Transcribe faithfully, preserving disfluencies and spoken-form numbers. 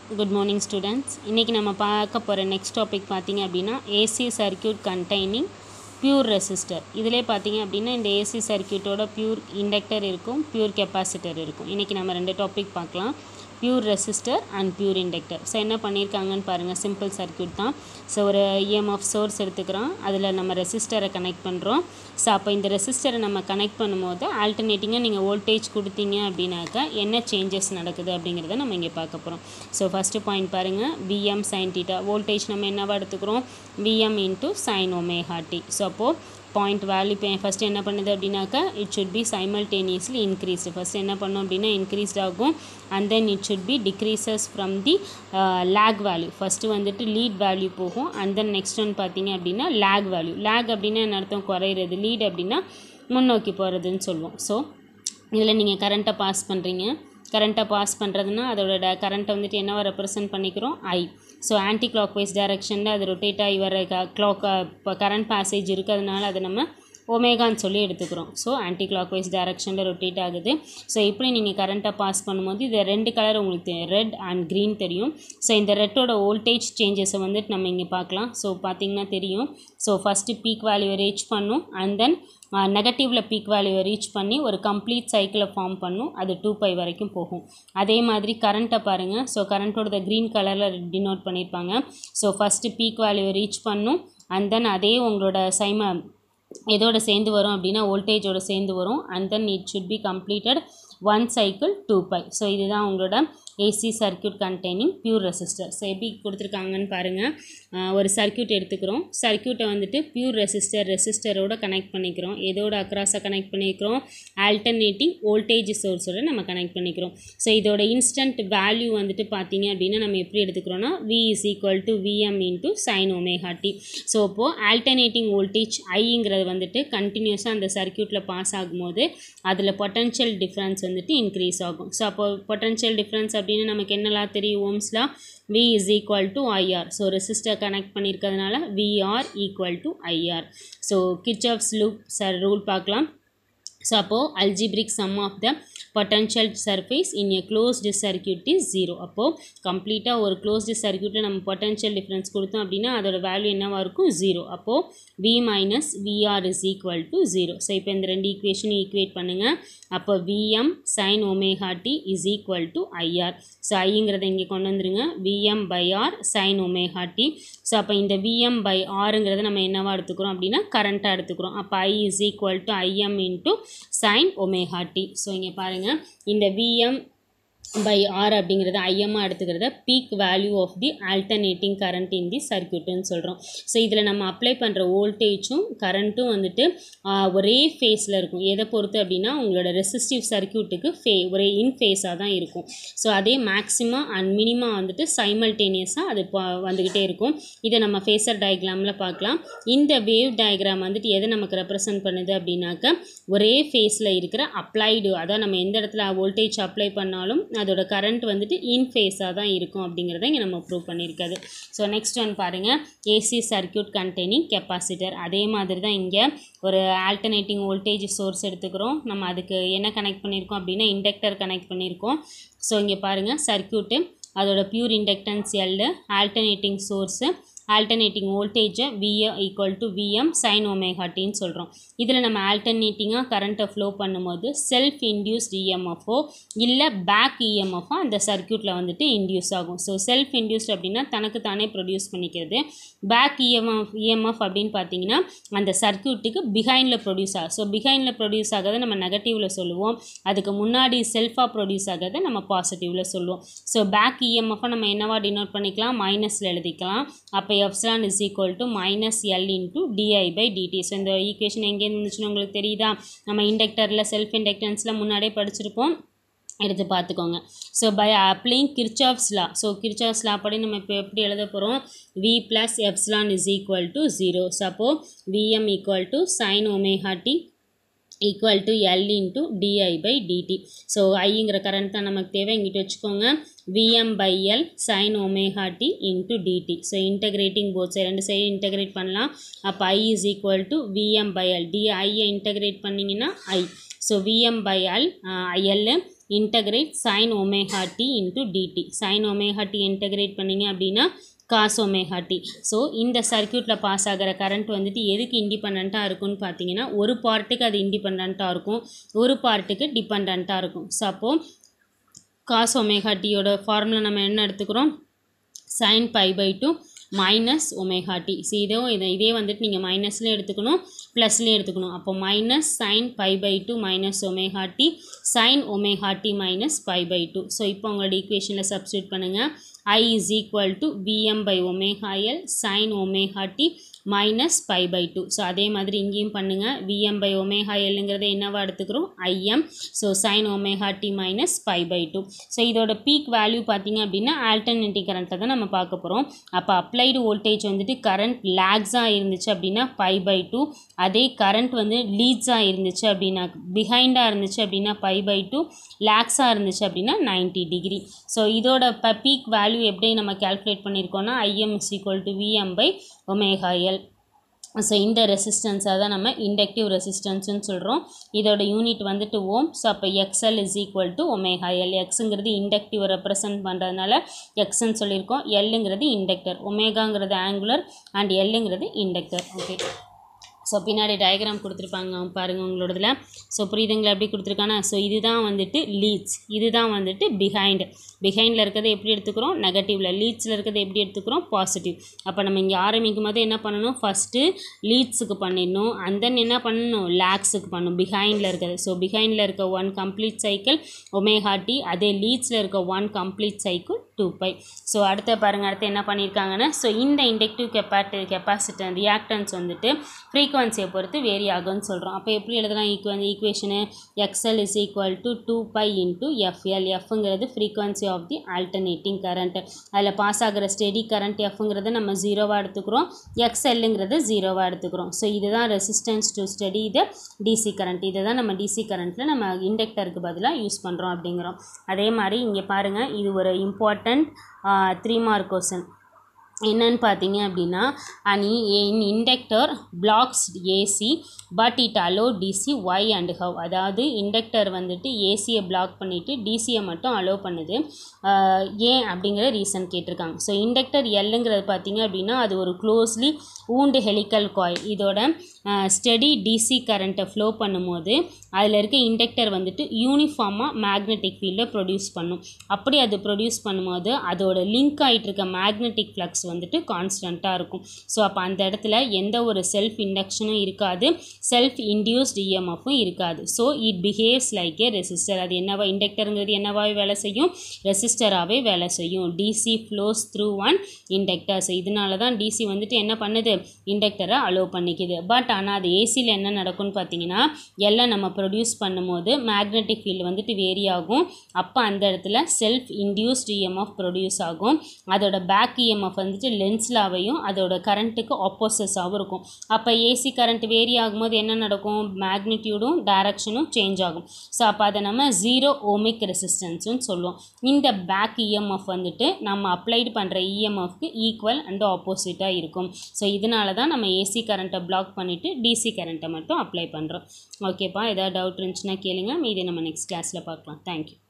Good morning students. இன்னைக்கு நம்ம பார்க்க போற next topic பாத்தீங்க அப்படினா A C circuit containing pure resistor. இதிலே பாத்தீங்க அப்படினா இந்த A C circuit ஓட pure inductor இருக்கும், pure capacitor இருக்கும். இன்னைக்கு நம்ம ரெண்டு டாபிக் பார்க்கலாம். Pure resistor and pure inductor. So என்ன பண்ணிருக்காங்கன்னு பாருங்க, simple circuit தான். So ஒரு E M F source எடுத்துக்கிறோம், அதுல நம்ம ரெசிஸ்டரை கனெக்ட் பண்றோம். So அப்ப இந்த ரெசிஸ்டரை நம்ம கனெக்ட் பண்ணும்போது ஆல்டர்னேட்டிங்கா நீங்க வோல்டேஜ் கொடுத்தீங்க அப்படினாக்க என்ன சேஞ்சஸ் நடக்குது அப்படிங்கறத நம்ம இங்க பார்க்க போறோம். So first point பாருங்க, V M sin theta. Voltage நம்ம என்னவா எடுத்துக்கிறோம்? V M into sin omega t. So அப்போ point value first என்ன பண்ணுது அப்படினாக்க it should be simultaneously increased. First என்ன பண்ணும் அப்படினா increased ஆகும், and then it should be decreases from the uh, lag value. First வந்துட்டு lead value போகும், and then next one பாத்தீங்க அப்படினா lag value. lag அப்படினா என்ன அர்த்தம்? குறையிறது. lead அப்படினா முன்னோக்கி போறதுன்னு சொல்லுவோம். So இதுல நீங்க கரண்ட்டை பாஸ் பண்றீங்க, கரண்ட்டை பாஸ் பண்றதுனா அதோட கரண்ட்டை வந்துட்டு என்னவா ரெப்ரசன்ட் பண்ணிக்கிறோம்? I. So anti clockwise direction ல அது ரொட்டேட் ஆகி வர clock current passage இருக்கிறதுனால அதை நம்ம ஒமேகான்னு சொல்லி எடுத்துக்கிறோம். ஸோ ஆன்டி கிளாக்வைஸ் டைரக்ஷனில் ரொட்டேட் ஆகுது. ஸோ இப்படி நீங்கள் கரண்ட்டை பாஸ் பண்ணும்போது இது ரெண்டு கலர் உங்களுக்கு தெரியும், ரெட் அண்ட் க்ரீன் தெரியும். ஸோ இந்த ரெட்டோட வோல்டேஜ் சேஞ்சஸை வந்துட்டு நம்ம இங்கே பார்க்கலாம். ஸோ பார்த்தீங்கன்னா தெரியும். ஸோ ஃபஸ்ட்டு பீக் வேல்யூவை ரீச் பண்ணும், அண்ட் தென் நெகட்டிவில் பீக் வேல்யூவை ரீச் பண்ணி ஒரு கம்ப்ளீட் சைக்கிளை ஃபார்ம் பண்ணும். அது டூ பை வரைக்கும் போகும். அதே மாதிரி கரண்ட்டை பாருங்கள். ஸோ கரண்ட்டோட க்ரீன் கலரில் டினோட் பண்ணியிருப்பாங்க. ஸோ ஃபஸ்ட்டு பீக் வேல்யூவை ரீச் பண்ணும், அண்ட் தென் அதே உங்களோட சைம எதோட சேர்ந்து வரும் அப்படின்னா வோல்டேஜோட சேர்ந்து வரும், and then it should be completed one cycle two pi. So இதுதான் உங்களோட AC circuit containing pure resistor. So எப்படி கொடுத்துருக்காங்கன்னு பாருங்கள். ஒரு சர்க்யூட் எடுத்துக்கிறோம், சர்க்யூட்டை வந்துட்டு பியூர் ரெசிஸ்டர் ரெசிஸ்டரோட கனெக்ட் பண்ணிக்கிறோம். எதோட அக்ராஸாக கனெக்ட் பண்ணிக்கிறோம்? ஆல்டர்னேட்டிங் வோல்டேஜ் சோர்ஸோட நம்ம கனெக்ட் பண்ணிக்கிறோம். ஸோ இதோட இன்ஸ்டன்ட் வேல்யூ வந்துட்டு பார்த்தீங்க அப்படின்னா நம்ம எப்படி எடுத்துக்கிறோன்னா V is equal to V M into sin omega t. So இப்போது ஆல்டர்னேட்டிங் வோல்டேஜ் ஐங்கிறது வந்துட்டு கண்டினியூஸாக அந்த சர்க்யூட்டில் பாஸ் ஆகும்போது அதில் பொட்டன்ஷியல் டிஃப்ரென்ஸ் வந்துட்டு இன்க்ரீஸ் ஆகும். ஸோ அப்போ பொட்டன்ஷியல் டிஃப்ரென்ஸ் அப்படின்னு நமக்கு என்னலாம் தெரியும்? ஓம்ஸ்லாம் V is equal to I R. So resistor connect பண்ணியிருக்கிறதுனால V R equal to I R. So Kirchhoff's loop சார் ரூல் பார்க்கலாம். ஸோ அப்போது algebraic sum of the potential surface in a closed circuit is zero. அப்போது கம்ப்ளீட்டாக ஒரு closed circuit நம்ம potential difference கொடுத்தோம் அப்படின்னா அதோட வேல்யூ என்னவாக இருக்கும்? ஜீரோ. அப்போது V minus V R is equal to zero. So இப்போ இந்த ரெண்டு ஈக்குவேஷனும் ஈக்குவேட் பண்ணுங்கள். அப்போ V M sin omega t is equal to I R. So ஐங்கிறத இங்கே கொண்டு வந்துருங்க. V M by R sin omega t. So அப்போ இந்த V M by Rங்கிறத நம்ம என்னவா எடுத்துக்கிறோம் அப்படின்னா கரண்ட்டாக எடுத்துக்கிறோம். அப்போ I is equal to I M into sin omega t. So இங்கே பாருங்கள், இந்த V M by R அப்படிங்கிறது I M எடுத்துக்கிறத peak value of the alternating current in the சர்க்யூட்டுன்னு சொல்கிறோம். ஸோ இதில் நம்ம அப்ளை பண்ணுற வோல்டேஜும் கரண்ட்டும் வந்துட்டு ஒரே ஃபேஸில் இருக்கும். எதை பொறுத்து அப்படின்னா உங்களோட ரெசிஸ்டிவ் சர்க்யூட்டுக்கு ஃபே ஒரே இன் ஃபேஸாக தான் இருக்கும். ஸோ அதே மேக்ஸிமம் அண்ட் மினிமம் வந்துட்டு சைமல்டேனியஸாக அது வந்துக்கிட்டே இருக்கும். இதை நம்ம ஃபேஸர் டயக்ராமில் பார்க்கலாம். இந்த வேவ் டயக்ராம் வந்துட்டு எதை நமக்கு ரெப்ரசன்ட் பண்ணுது அப்படின்னாக்க ஒரே ஃபேஸில் இருக்கிற அப்ளைடு, அதான் நம்ம எந்த இடத்துல வோல்டேஜ் அப்ளை பண்ணாலும் அதோட கரண்ட் வந்துட்டு இன் ஃபேஸாக தான் இருக்கும் அப்படிங்கிறத இங்கே நம்ம ப்ரூவ் பண்ணியிருக்காது. ஸோ நெக்ஸ்ட் ஒன் பாருங்கள், ஏசி சர்க்யூட் கண்டெய்னிங் கெப்பாசிட்டர். அதே மாதிரி தான் இங்கே ஒரு ஆல்டர்னேட்டிங் வோல்டேஜ் சோர்ஸ் எடுத்துக்கிறோம். நம்ம அதுக்கு என்ன கனெக்ட் பண்ணியிருக்கோம் அப்படின்னா இண்டக்டர் கனெக்ட் பண்ணியிருக்கோம். ஸோ இங்கே பாருங்கள் சர்க்யூட்டு, அதோட pure inductance L, alternating source, alternating வோல்டேஜை V equal to V M sin omega tன்னு சொல்கிறோம். இதில் நம்ம ஆல்டர்னேட்டிங்காக கரண்ட்டை ஃப்ளோ பண்ணும்போது செல்ஃப் இன்டியூஸ்ட் இஎம்எஃப்ஓ இல்லை பேக் இஎம்எஃப்ஓ அந்த சர்க்யூட்டில் வந்துட்டு இன்டியூஸ் ஆகும். ஸோ செல்ஃப் இன்டியூஸ்ட் அப்படின்னா தனக்கு தானே ப்ரொடியூஸ் பண்ணிக்கிறது. பேக் இஎம்எஃப் இஎம்எஃப் அப்படின்னு பார்த்தீங்கன்னா அந்த சர்க்யூட்டுக்கு பிஹைண்டில் ப்ரொடியூஸ் ஆகும். ஸோ பிஹைண்டில் ப்ரொடியூஸ் ஆகிறத நம்ம நெகட்டிவில் சொல்லுவோம், அதுக்கு முன்னாடி செல்ஃபாக ப்ரொடியூஸ் ஆகிறத நம்ம பாசிட்டிவில் சொல்லுவோம். ஸோ பேக் இஎம்எஃப்பை நம்ம என்னவா டினோட் பண்ணிக்கலாம்? மைனஸில் எழுதிக்கலாம். அப்போ epsilon is equal to minus L into di by dt. So இந்த ஈக்குவேஷன் எங்கே இருந்துச்சுன்னு உங்களுக்கு தெரியுதா? நம்ம இண்டக்டரில் செல்ஃப் இண்டக்டன்ஸில் முன்னாடியே படிச்சிருப்போம், எடுத்து பார்த்துக்கோங்க. So by applying Kirchhoff's law, so Kirchhoff's law படி நம்ம இப்போ எப்படி எழுத போகிறோம்? V plus epsilon is equal to zero. சப்போ V M equal to sin omega t equal to L into di by dt. So ஐங்கிற கரண்ட் தான் நமக்கு தேவை, இங்கிட்ட வச்சுக்கோங்க. V M by L sin omega t into dt. So integrating both side, ரெண்டு side integrate பண்ணலாம். அப்போ I is equal to V M by L. di integrate பண்ணிங்கன்னா I. So V M by L, L integrate sin omega t into dt. sin omega t integrate பண்ணிங்க அப்படின்னா cos omega t. So இந்த சர்க்கியூட்டில் pass ஆகிற current வந்துட்டு எதுக்கு இண்டிபெண்ட்டாக இருக்குன்னு பார்த்தீங்கன்னா ஒரு பார்ட்டுக்கு அது இண்டிபெண்ட்டாக இருக்கும், ஒரு பார்ட்டுக்கு டிபெண்ட்டாக இருக்கும். ஸோ அப்போது cos omega t யோட ஃபார்முலா நம்ம என்ன எடுத்துக்கிறோம், sin pi by two minus omega t. So இதோ இதை இதே வந்துட்டு நீங்கள் மைனஸ்லேயும் எடுத்துக்கணும் ப்ளஸ்லேயும் எடுத்துக்கணும். அப்போ minus sine pi by two minus omega t sine omega t minus pi by two. So இப்போ உங்களோட ஈக்குவேஷனில் சப்ஸ்டியூட் பண்ணுங்கள். I is equal to Vm by omega L sin omega t minus pi by two. So அதே மாதிரி இங்கேயும் பண்ணுங்கள். Vm by omega Lங்கிறத என்னவா எடுத்துக்கிறோம், Im. So sin omega t minus pi by two. So இதோட பீக் வேல்யூ பார்த்தீங்க அப்படின்னா alternating கரண்ட்டை தான் நம்ம பார்க்க போகிறோம். அப்போ அப்ளைடு வோல்டேஜ் வந்துட்டு கரண்ட் லேக்ஸாக இருந்துச்சு அப்படின்னா பை பை டூ, அதே கரண்ட் வந்து லீட்ஸாக இருந்துச்சு அப்படின்னா பிஹைண்டாக இருந்துச்சு அப்படின்னா பை பை டூ, லேக்ஸாக இருந்துச்சு அப்படின்னா நைன்ட்டி டிகிரி. ஸோ இதோட ப பீக் வேல்யூ எப்படி நம்ம கால்குலேட் பண்ணியிருக்கோம்னா Im is equal to Vm by omega L. So இந்த ரெசிஸ்டன்ஸாக தான் நம்ம இண்டக்டிவ் ரெசிஸ்டன்ஸ்னு சொல்கிறோம். இதோட யூனிட் வந்துட்டு ஓம். ஸோ அப்போ XL is equal to omega L. எக்ஸுங்கிறது இண்டக்டிவ் ரெப்ரசன்ட் பண்ணுறதுனால எக்ஸ்ன்னு சொல்லியிருக்கோம். எல்லுங்கிறது இண்டக்டர், ஒமேகாங்கிறது ஆங்குலர் அண்ட் எல்லுங்கிறது இண்டக்டர். ஓகே, ஸோ பின்னாடி டயக்ராம் கொடுத்துருப்பாங்க பாருங்கள் உங்களோடதில். ஸோ புரியுதுங்களா எப்படி கொடுத்துருக்கானா. ஸோ இதுதான் வந்துட்டு லீட்ஸ், இதுதான் வந்துட்டு பிஹைண்ட். பிஹைண்டில் இருக்கிறது எப்படி எடுத்துக்கிறோம், நெகட்டிவில். லீட்ஸில் இருக்கிறது எப்படி எடுத்துக்கிறோம், பாசிட்டிவ். அப்போ நம்ம இங்கே ஆரம்பிக்கும் போது என்ன பண்ணணும், ஃபஸ்ட்டு லீட்ஸுக்கு பண்ணிடணும், அண்ட் தென் என்ன பண்ணணும், லேக்ஸுக்கு பண்ணணும் பிஹைண்டில் இருக்கிறது. ஸோ பிஹைண்டில் இருக்க one complete cycle omega t, அதே லீட்ஸில் இருக்க one complete cycle two pi. So அடுத்த பாருங்கள், அடுத்து என்ன பண்ணியிருக்காங்கன்னா, ஸோ இந்த இண்டக்டிவ் கெப்பாட்டி கெப்பாசிட்டர் ரியாக்டன்ஸ் வந்துட்டு ஃப்ரீக்வன்சியை பொறுத்து வேரி ஆகும்னு சொல்கிறோம். அப்போ எப்படி எழுதலாம் equal equation, XL is equal to two pi into FL. எஃப்ங்கிறது frequency of the alternating current. அதில் பாஸ் ஆகிற ஸ்டெடி கரண்ட் எஃப்ங்கிறத நம்ம ஜீரோவாக எடுத்துக்கிறோம், எக்ஸ்எல்லுங்கிறது ஜீரோவாக எடுத்துக்கிறோம். ஸோ இதுதான் ரெசிஸ்டன்ஸ் டு ஸ்டடி இது டிசி கரண்ட். இதை தான் நம்ம டிசி கரண்ட்டில் நம்ம இண்டக்டருக்கு பதிலாக யூஸ் பண்ணுறோம் அப்படிங்கிறோம். அதே மாதிரி இங்கே பாருங்கள், இது ஒரு இம்பார்ட்டண்ட் த்ரீ மார்க் கொஸ்டின். என்னன்னு பார்த்தீங்க அப்படின்னா, any in inductor blocks AC but it allow DC why and how. அதாவது இண்டக்டர் வந்துட்டு ஏசியை பிளாக் பண்ணிவிட்டு டிசியை மட்டும் அலோ பண்ணுது, ஏன் அப்படிங்கிற ரீசன் கேட்டிருக்காங்க. ஸோ இண்டக்டர் எல்லுங்கிறது பார்த்தீங்க அப்படின்னா அது ஒரு க்ளோஸ்லி ஊண்டு ஹெலிக்கல் காயில். இதோட ஸ்டெடி டிசி கரண்ட்டை ஃப்ளோ பண்ணும்போது அதில் இருக்க இண்டக்டர் வந்துட்டு யூனிஃபார்மாக மேக்னெட்டிக் ஃபீல்டை ப்ரொடியூஸ் பண்ணும். அப்படி அது ப்ரொடியூஸ் பண்ணும்போது அதோட லிங்க் ஆகிட்டு இருக்க மேக்னெட்டிக் ஃப்ளக்ஸ் வந்துட்டு கான்ஸ்டண்ட்டாக இருக்கும். ஸோ அப்போ அந்த இடத்துல எந்த ஒரு செல்ஃப் இண்டக்ஷனும் இருக்காது, செல்ஃப் இன்டியூஸ்ட் இஎம்எஃப்பும் இருக்காது. So it behaves like a resistor. அது என்னவா, இண்டக்டருங்கிறது என்னவாகவே வேலை செய்யும், ரெசிஸ்டராகவே வேலை செய்யும். DC flows through one inductor. So இதனால தான் டிசி வந்துட்டு என்ன பண்ணுது, இண்டக்டரை அலோவ் பண்ணிக்குது. பட் ஆனால் அது ஏசியில் என்ன நடக்கும்னு பார்த்தீங்கன்னா, எல்லாம் நம்ம ப்ரொடியூஸ் பண்ணும்போது மேக்னெட்டிக் ஃபீல்டு வந்துட்டு வேரி ஆகும். அப்போ அந்த இடத்துல செல்ஃப் இன்டியூஸ்ட் இஎம்எஃப் ப்ரொடியூஸ் ஆகும். அதோட பேக் இஎம்எஃப் வந்துட்டு லென்ஸ்லாவையும் அதோட கரண்ட்டுக்கு ஆப்போசிட்ஸாகவும் இருக்கும். அப்போ ஏசி கரண்ட் வேரி ஆகும்போது என்ன நடக்கும், மேக்னிடியூடும் டைரக்ஷனும் சேஞ்ச் ஆகும். ஸோ அப்போ அதை நம்ம ஜீரோ ஓமிக் ரெசிஸ்டன்ஸ்னு சொல்லுவோம். இந்த பேக் இஎம்எஃப் வந்துட்டு நம்ம அப்ளைடு பண்ணுற இஎம்எஃப்க்கு ஈக்குவல் அண்ட் ஆப்போசிட்டாக இருக்கும். ஸோ இதனால தான் நம்ம ஏசி கரண்ட்டை பிளாக் பண்ணிவிட்டு டிசி கரண்ட்டை மட்டும் அப்ளை பண்ணுறோம். ஓகேப்பா, ஏதாவது டவுட் இருந்துச்சுன்னா கேளுங்க, மீதி நம்ம நெக்ஸ்ட் கிளாஸில் பார்க்கலாம். தேங்க்யூ.